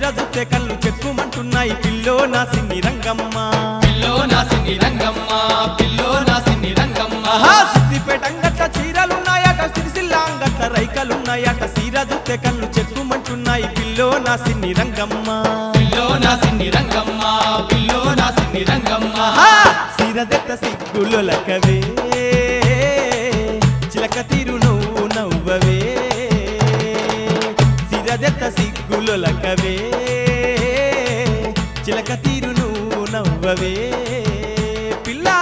సీరజుతే కళ్ళు చెక్కుమంటున్నాయి పిల్లో నా సిన్ని రంగమ్మ పిల్లో నా సిన్ని రంగమ్మ పిల్లో నా సిన్ని రంగమ్మ సిద్దిపేట అంగట్ల చీరలున్నాయట సిరిసిల్ల అంగట్ల రైకలున్నాయట సీరజుతే కళ్ళు చెక్కుమంటున్నాయి పిల్లో నా సిన్ని రంగమ్మ పిల్లో నా సిన్ని రంగమ్మ పిల్లో నా సిన్ని రంగమ్మ సీరదెత్త సిగ్గులొలకవే చిలక తీరు నువ్వు నవ్వవే సీరదెత్త సిగ్గులొలకవే చిలక తీరు నువ్వు నవ్వవే పిల్లా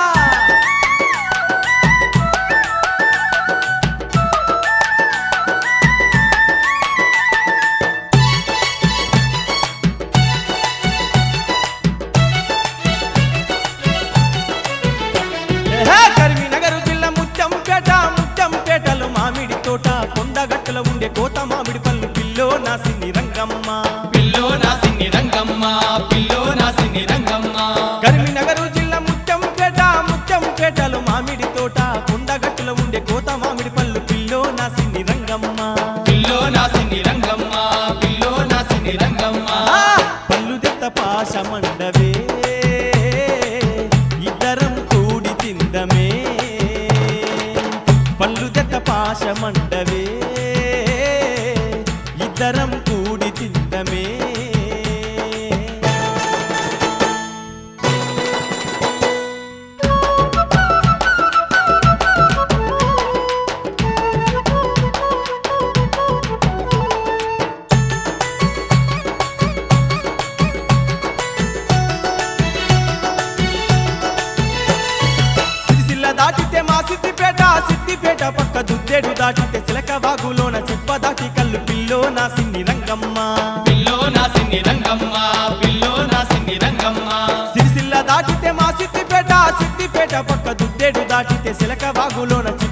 కరీంనగర్ జిల్లా ముత్యంపేటలో మామిడి తోట కొండగట్టలో ఉండే కోత మామిడి పళ్ళు పిల్లో నా సిన్ని రంగమ్మ పిల్లో నా సిన్ని రంగమ్మ పిల్లో నా సిన్ని రంగమ్మ కరీంనగర్ జిల్లా ముత్యంపేటలో మామిడి తోట కొండగట్టలో ఉండే కోత మామిడి పళ్ళు పిల్లో నా సిన్ని రంగమ్మ పిల్లో నా సిన్ని రంగమ్మ పిల్లో నా సిన్ని రంగమ్మ పళ్ళు దెత్త పాశమండవే ఇద్దరం కూడి తిందమే పళ్ళు దెత్త పాశమండవే ఇద్దరం కూడి తిందమే దాటితే మా సిద్దిపేట పక్క దుద్దేడు దాటితే సిలక వాగులోన చెప్ప దాటి కళ్ళు పిల్లో నా సిన్ని రంగమ్మ పిల్లో నా సిన్ని రంగమ్మ పిల్లో నా సిన్ని రంగమ్మ సిరిసిల్ల దాటితే మా సిద్దిపేట పక్క దుద్దేడు దాటితే సిలక వాగులోన